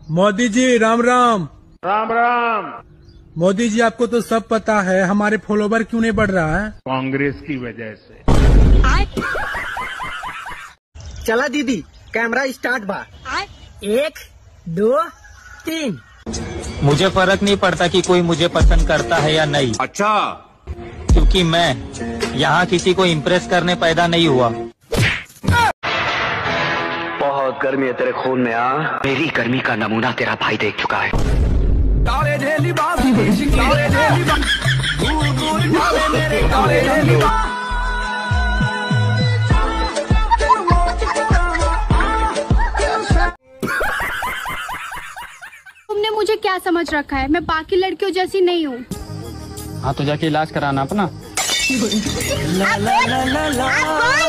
मोदी जी राम राम। राम राम। मोदी जी आपको तो सब पता है, हमारे फॉलोवर क्यों नहीं बढ़ रहा है? कांग्रेस की वजह से। चला दीदी, कैमरा स्टार्ट बा। 1 2 3। मुझे फर्क नहीं पड़ता कि कोई मुझे पसंद करता है या नहीं। अच्छा। क्योंकि मैं यहाँ किसी को इम्प्रेस करने पैदा नहीं हुआ। बहुत गर्मी है तेरे खून में। मेरी गर्मी का नमूना तेरा भाई देख चुका है। तुमने मुझे क्या समझ रखा है? मैं बाकी लड़कियों जैसी नहीं हूँ। हाँ तो जाके इलाज कराना अपना।